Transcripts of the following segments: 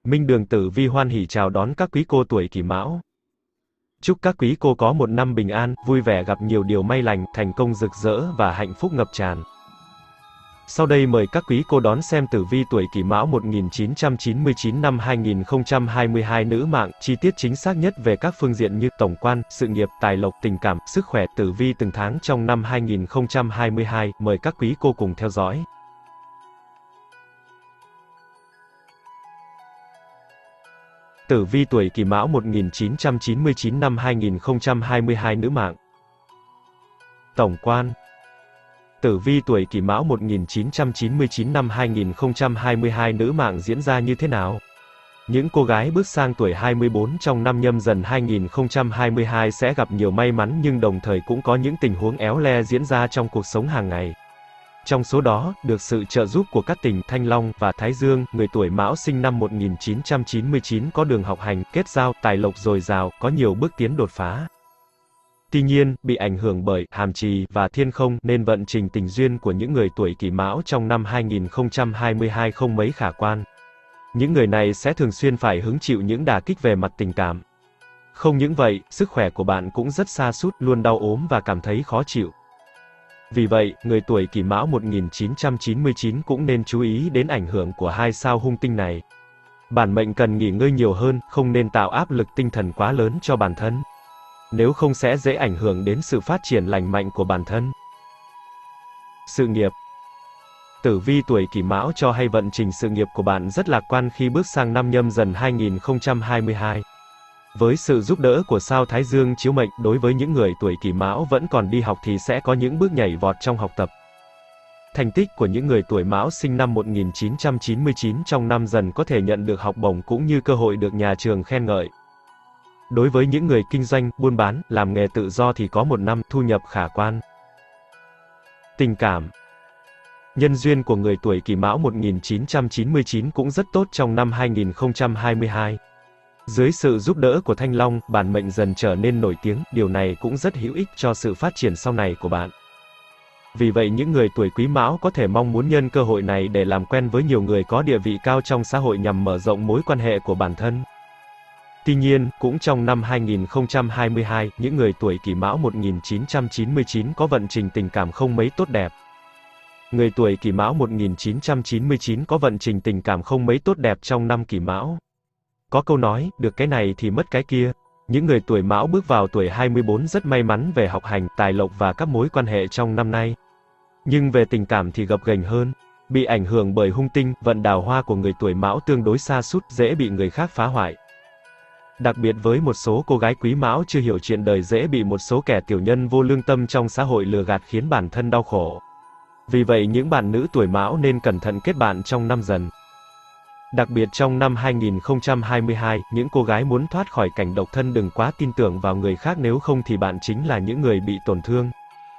Minh Đường Tử Vi hoan hỉ chào đón các quý cô tuổi Kỷ Mão. Chúc các quý cô có một năm bình an, vui vẻ, gặp nhiều điều may lành, thành công rực rỡ và hạnh phúc ngập tràn. Sau đây mời các quý cô đón xem tử vi tuổi Kỷ Mão 1999 năm 2022 nữ mạng, chi tiết chính xác nhất về các phương diện như tổng quan, sự nghiệp, tài lộc, tình cảm, sức khỏe, tử vi từng tháng trong năm 2022, mời các quý cô cùng theo dõi. Tử vi tuổi Kỷ Mão 1999 năm 2022 nữ mạng. Tổng quan. Tử vi tuổi Kỷ Mão 1999 năm 2022 nữ mạng diễn ra như thế nào? Những cô gái bước sang tuổi 24 trong năm Nhâm Dần 2022 sẽ gặp nhiều may mắn nhưng đồng thời cũng có những tình huống éo le diễn ra trong cuộc sống hàng ngày. Trong số đó, được sự trợ giúp của các tỉnh Thanh Long và Thái Dương, người tuổi Mão sinh năm 1999 có đường học hành, kết giao, tài lộc dồi dào, có nhiều bước tiến đột phá. Tuy nhiên, bị ảnh hưởng bởi Hàm Trì và Thiên Không nên vận trình tình duyên của những người tuổi Kỷ Mão trong năm 2022 không mấy khả quan. Những người này sẽ thường xuyên phải hứng chịu những đả kích về mặt tình cảm. Không những vậy, sức khỏe của bạn cũng rất sa sút, luôn đau ốm và cảm thấy khó chịu. Vì vậy, người tuổi Kỷ Mão 1999 cũng nên chú ý đến ảnh hưởng của hai sao hung tinh này. Bản mệnh cần nghỉ ngơi nhiều hơn, không nên tạo áp lực tinh thần quá lớn cho bản thân. Nếu không sẽ dễ ảnh hưởng đến sự phát triển lành mạnh của bản thân. Sự nghiệp. Tử vi tuổi Kỷ Mão cho hay vận trình sự nghiệp của bạn rất lạc quan khi bước sang năm Nhâm Dần 2022. Với sự giúp đỡ của sao Thái Dương chiếu mệnh, đối với những người tuổi Kỷ Mão vẫn còn đi học thì sẽ có những bước nhảy vọt trong học tập. Thành tích của những người tuổi Mão sinh năm 1999 trong năm Dần có thể nhận được học bổng cũng như cơ hội được nhà trường khen ngợi. Đối với những người kinh doanh, buôn bán, làm nghề tự do thì có một năm thu nhập khả quan. Tình cảm. Nhân duyên của người tuổi Kỷ Mão 1999 cũng rất tốt trong năm 2022. Dưới sự giúp đỡ của Thanh Long, bản mệnh dần trở nên nổi tiếng, điều này cũng rất hữu ích cho sự phát triển sau này của bạn. Vì vậy những người tuổi Quý Mão có thể mong muốn nhân cơ hội này để làm quen với nhiều người có địa vị cao trong xã hội nhằm mở rộng mối quan hệ của bản thân. Tuy nhiên, cũng trong năm 2022, những người tuổi Kỷ Mão 1999 có vận trình tình cảm không mấy tốt đẹp. Người tuổi Kỷ Mão 1999 có vận trình tình cảm không mấy tốt đẹp trong năm Kỷ Mão. Có câu nói, được cái này thì mất cái kia. Những người tuổi Mão bước vào tuổi 24 rất may mắn về học hành, tài lộc và các mối quan hệ trong năm nay. Nhưng về tình cảm thì gập ghềnh hơn. Bị ảnh hưởng bởi hung tinh, vận đào hoa của người tuổi Mão tương đối sa sút, dễ bị người khác phá hoại. Đặc biệt với một số cô gái Quý Mão chưa hiểu chuyện đời dễ bị một số kẻ tiểu nhân vô lương tâm trong xã hội lừa gạt khiến bản thân đau khổ. Vì vậy những bạn nữ tuổi Mão nên cẩn thận kết bạn trong năm Dần. Đặc biệt trong năm 2022, những cô gái muốn thoát khỏi cảnh độc thân đừng quá tin tưởng vào người khác, nếu không thì bạn chính là những người bị tổn thương.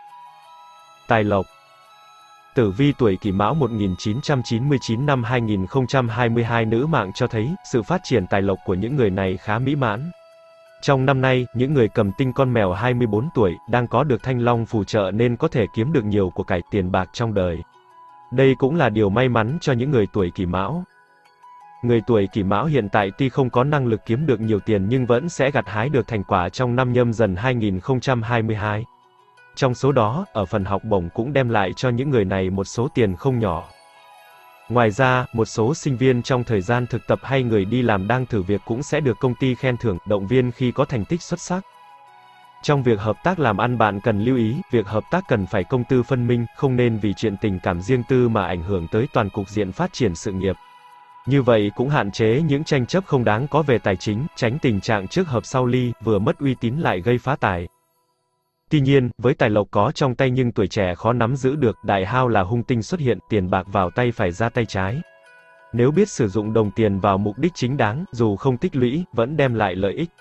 Tài lộc. Tử vi tuổi Kỷ Mão 1999 năm 2022 nữ mạng cho thấy, sự phát triển tài lộc của những người này khá mỹ mãn. Trong năm nay, những người cầm tinh con mèo 24 tuổi, đang có được Thanh Long phù trợ nên có thể kiếm được nhiều của cải tiền bạc trong đời. Đây cũng là điều may mắn cho những người tuổi Kỷ Mão. Người tuổi Kỷ Mão hiện tại tuy không có năng lực kiếm được nhiều tiền nhưng vẫn sẽ gặt hái được thành quả trong năm Nhâm Dần 2022. Trong số đó, ở phần học bổng cũng đem lại cho những người này một số tiền không nhỏ. Ngoài ra, một số sinh viên trong thời gian thực tập hay người đi làm đang thử việc cũng sẽ được công ty khen thưởng, động viên khi có thành tích xuất sắc. Trong việc hợp tác làm ăn bạn cần lưu ý, việc hợp tác cần phải công tư phân minh, không nên vì chuyện tình cảm riêng tư mà ảnh hưởng tới toàn cục diện phát triển sự nghiệp. Như vậy cũng hạn chế những tranh chấp không đáng có về tài chính, tránh tình trạng trước hợp sau ly, vừa mất uy tín lại gây phá tài. Tuy nhiên, với tài lộc có trong tay nhưng tuổi trẻ khó nắm giữ được, đại hao là hung tinh xuất hiện, tiền bạc vào tay phải ra tay trái. Nếu biết sử dụng đồng tiền vào mục đích chính đáng, dù không tích lũy, vẫn đem lại lợi ích.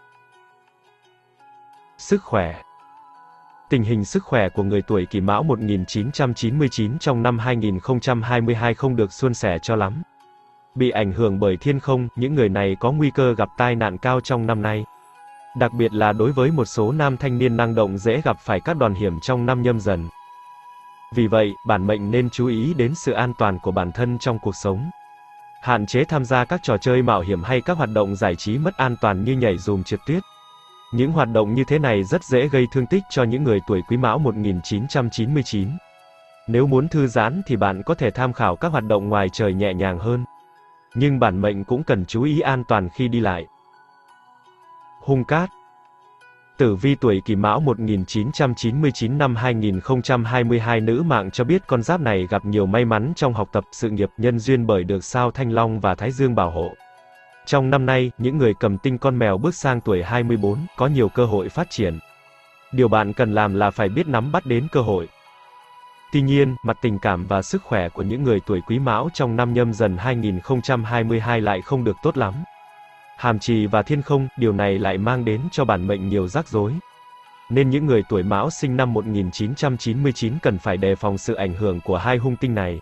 Sức khỏe. Tình hình sức khỏe của người tuổi Kỷ Mão 1999 trong năm 2022 không được suôn sẻ cho lắm. Bị ảnh hưởng bởi Thiên Không, những người này có nguy cơ gặp tai nạn cao trong năm nay. Đặc biệt là đối với một số nam thanh niên năng động dễ gặp phải các đòn hiểm trong năm Nhâm Dần. Vì vậy, bản mệnh nên chú ý đến sự an toàn của bản thân trong cuộc sống. Hạn chế tham gia các trò chơi mạo hiểm hay các hoạt động giải trí mất an toàn như nhảy giùm trượt tuyết. Những hoạt động như thế này rất dễ gây thương tích cho những người tuổi Quý Mão 1999. Nếu muốn thư giãn thì bạn có thể tham khảo các hoạt động ngoài trời nhẹ nhàng hơn. Nhưng bản mệnh cũng cần chú ý an toàn khi đi lại. Hung cát. Tử vi tuổi Kỷ Mão 1999 năm 2022 nữ mạng cho biết con giáp này gặp nhiều may mắn trong học tập, sự nghiệp, nhân duyên bởi được sao Thanh Long và Thái Dương bảo hộ. Trong năm nay, những người cầm tinh con mèo bước sang tuổi 24, có nhiều cơ hội phát triển. Điều bạn cần làm là phải biết nắm bắt đến cơ hội. Tuy nhiên, mặt tình cảm và sức khỏe của những người tuổi Quý Mão trong năm Nhâm Dần 2022 lại không được tốt lắm. Hàm trì và thiên không, điều này lại mang đến cho bản mệnh nhiều rắc rối. Nên những người tuổi Mão sinh năm 1999 cần phải đề phòng sự ảnh hưởng của hai hung tinh này.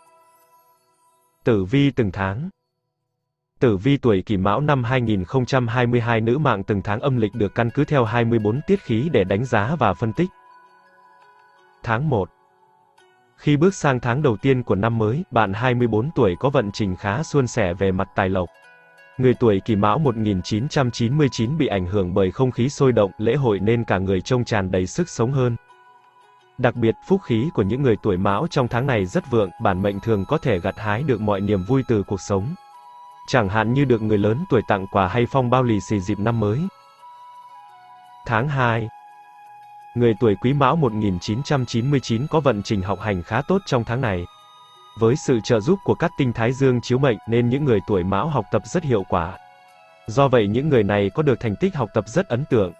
Tử vi từng tháng. Tử vi tuổi Kỷ Mão năm 2022 nữ mạng từng tháng âm lịch được căn cứ theo 24 tiết khí để đánh giá và phân tích. Tháng 1. Khi bước sang tháng đầu tiên của năm mới, bạn 24 tuổi có vận trình khá suôn sẻ về mặt tài lộc. Người tuổi Kỷ Mão 1999 bị ảnh hưởng bởi không khí sôi động, lễ hội nên cả người trông tràn đầy sức sống hơn. Đặc biệt, phúc khí của những người tuổi Mão trong tháng này rất vượng, bản mệnh thường có thể gặt hái được mọi niềm vui từ cuộc sống. Chẳng hạn như được người lớn tuổi tặng quà hay phong bao lì xì dịp năm mới. Tháng 2. Người tuổi Quý Mão 1999 có vận trình học hành khá tốt trong tháng này. Với sự trợ giúp của các tinh Thái Dương chiếu mệnh nên những người tuổi Mão học tập rất hiệu quả. Do vậy những người này có được thành tích học tập rất ấn tượng.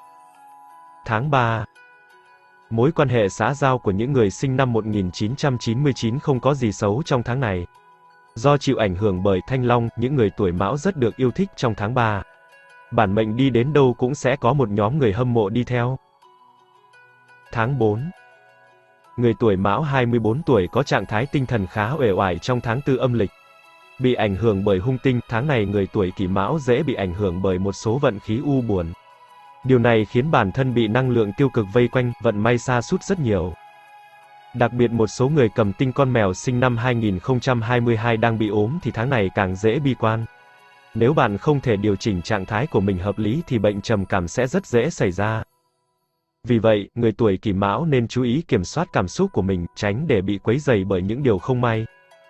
Tháng 3. Mối quan hệ xã giao của những người sinh năm 1999 không có gì xấu trong tháng này. Do chịu ảnh hưởng bởi Thanh Long, những người tuổi Mão rất được yêu thích trong tháng 3. Bản mệnh đi đến đâu cũng sẽ có một nhóm người hâm mộ đi theo. Tháng 4. Người tuổi Mão 24 tuổi có trạng thái tinh thần khá uể oải trong tháng 4 âm lịch. Bị ảnh hưởng bởi hung tinh, tháng này người tuổi Kỷ Mão dễ bị ảnh hưởng bởi một số vận khí u buồn. Điều này khiến bản thân bị năng lượng tiêu cực vây quanh, vận may sa sút rất nhiều. Đặc biệt một số người cầm tinh con mèo sinh năm 2022 đang bị ốm thì tháng này càng dễ bi quan. Nếu bạn không thể điều chỉnh trạng thái của mình hợp lý thì bệnh trầm cảm sẽ rất dễ xảy ra. Vì vậy, người tuổi Kỷ Mão nên chú ý kiểm soát cảm xúc của mình, tránh để bị quấy rầy bởi những điều không may.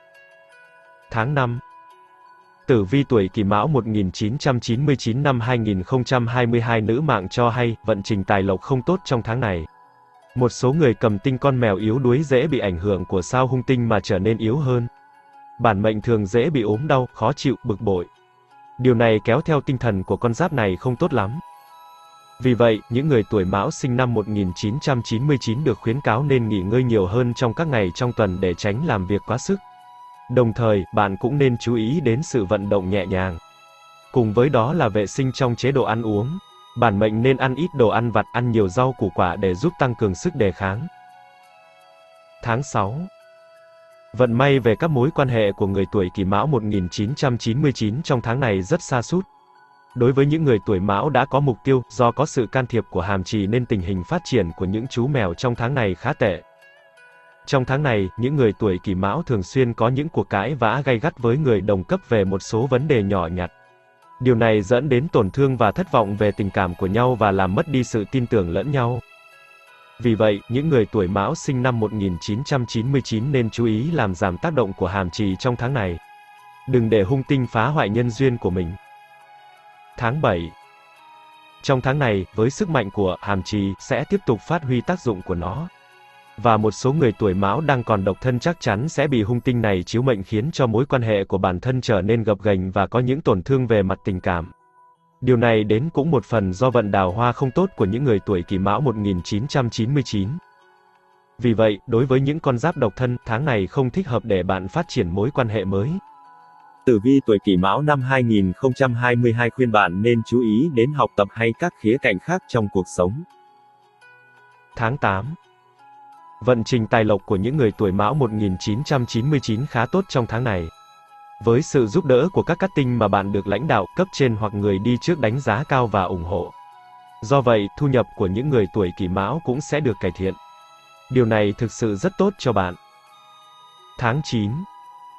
Tháng 5. Tử vi tuổi Kỷ Mão 1999 năm 2022 nữ mạng cho hay, vận trình tài lộc không tốt trong tháng này. Một số người cầm tinh con mèo yếu đuối dễ bị ảnh hưởng của sao hung tinh mà trở nên yếu hơn. Bản mệnh thường dễ bị ốm đau, khó chịu, bực bội. Điều này kéo theo tinh thần của con giáp này không tốt lắm. Vì vậy, những người tuổi Mão sinh năm 1999 được khuyến cáo nên nghỉ ngơi nhiều hơn trong các ngày trong tuần để tránh làm việc quá sức. Đồng thời, bạn cũng nên chú ý đến sự vận động nhẹ nhàng. Cùng với đó là vệ sinh trong chế độ ăn uống. Bản mệnh nên ăn ít đồ ăn vặt, ăn nhiều rau củ quả để giúp tăng cường sức đề kháng. Tháng 6. Vận may về các mối quan hệ của người tuổi Kỷ Mão 1999 trong tháng này rất sa sút. Đối với những người tuổi Mão đã có mục tiêu, do có sự can thiệp của hàm trì nên tình hình phát triển của những chú mèo trong tháng này khá tệ. Trong tháng này, những người tuổi Kỷ Mão thường xuyên có những cuộc cãi vã gay gắt với người đồng cấp về một số vấn đề nhỏ nhặt. Điều này dẫn đến tổn thương và thất vọng về tình cảm của nhau và làm mất đi sự tin tưởng lẫn nhau. Vì vậy, những người tuổi Mão sinh năm 1999 nên chú ý làm giảm tác động của hàm trì trong tháng này. Đừng để hung tinh phá hoại nhân duyên của mình. Tháng 7. Trong tháng này, với sức mạnh của hàm trì sẽ tiếp tục phát huy tác dụng của nó. Và một số người tuổi Mão đang còn độc thân chắc chắn sẽ bị hung tinh này chiếu mệnh khiến cho mối quan hệ của bản thân trở nên gập ghềnh và có những tổn thương về mặt tình cảm. Điều này đến cũng một phần do vận đào hoa không tốt của những người tuổi Kỷ Mão 1999. Vì vậy, đối với những con giáp độc thân, tháng này không thích hợp để bạn phát triển mối quan hệ mới. Tử vi tuổi Kỷ Mão năm 2022 khuyên bạn nên chú ý đến học tập hay các khía cạnh khác trong cuộc sống. Tháng 8. Vận trình tài lộc của những người tuổi Mão 1999 khá tốt trong tháng này. Với sự giúp đỡ của các cát tinh mà bạn được lãnh đạo, cấp trên hoặc người đi trước đánh giá cao và ủng hộ. Do vậy, thu nhập của những người tuổi Kỷ Mão cũng sẽ được cải thiện. Điều này thực sự rất tốt cho bạn. Tháng 9.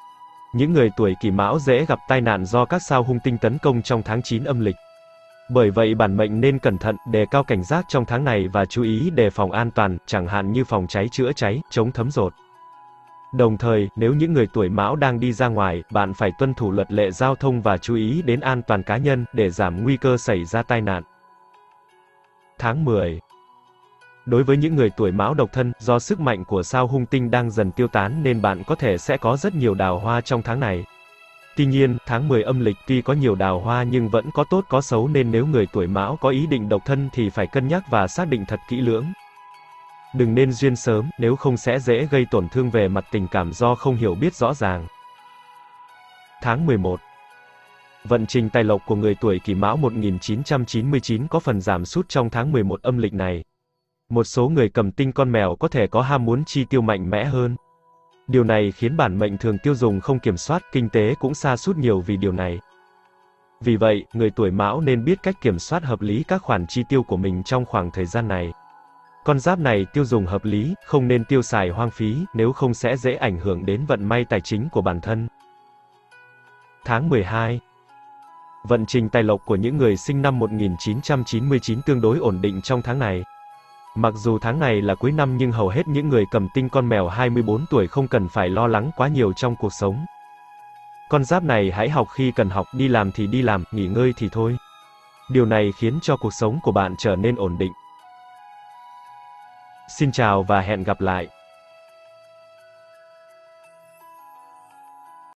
Những người tuổi Kỷ Mão dễ gặp tai nạn do các sao hung tinh tấn công trong tháng 9 âm lịch. Bởi vậy bản mệnh nên cẩn thận, đề cao cảnh giác trong tháng này và chú ý đề phòng an toàn, chẳng hạn như phòng cháy chữa cháy, chống thấm dột. Đồng thời, nếu những người tuổi Mão đang đi ra ngoài, bạn phải tuân thủ luật lệ giao thông và chú ý đến an toàn cá nhân, để giảm nguy cơ xảy ra tai nạn. Tháng 10. Đối với những người tuổi Mão độc thân, do sức mạnh của sao hung tinh đang dần tiêu tán nên bạn có thể sẽ có rất nhiều đào hoa trong tháng này. Tuy nhiên, tháng 10 âm lịch tuy có nhiều đào hoa nhưng vẫn có tốt có xấu nên nếu người tuổi Mão có ý định độc thân thì phải cân nhắc và xác định thật kỹ lưỡng. Đừng nên duyên sớm, nếu không sẽ dễ gây tổn thương về mặt tình cảm do không hiểu biết rõ ràng. Tháng 11. Vận trình tài lộc của người tuổi Kỷ Mão 1999 có phần giảm sút trong tháng 11 âm lịch này. Một số người cầm tinh con mèo có thể có ham muốn chi tiêu mạnh mẽ hơn. Điều này khiến bản mệnh thường tiêu dùng không kiểm soát, kinh tế cũng sa sút nhiều vì điều này. Vì vậy, người tuổi Mão nên biết cách kiểm soát hợp lý các khoản chi tiêu của mình trong khoảng thời gian này. Con giáp này tiêu dùng hợp lý, không nên tiêu xài hoang phí, nếu không sẽ dễ ảnh hưởng đến vận may tài chính của bản thân. Tháng 12. Vận trình tài lộc của những người sinh năm 1999 tương đối ổn định trong tháng này. Mặc dù tháng này là cuối năm nhưng hầu hết những người cầm tinh con mèo 24 tuổi không cần phải lo lắng quá nhiều trong cuộc sống. Con giáp này hãy học khi cần học, đi làm thì đi làm, nghỉ ngơi thì thôi. Điều này khiến cho cuộc sống của bạn trở nên ổn định. Xin chào và hẹn gặp lại.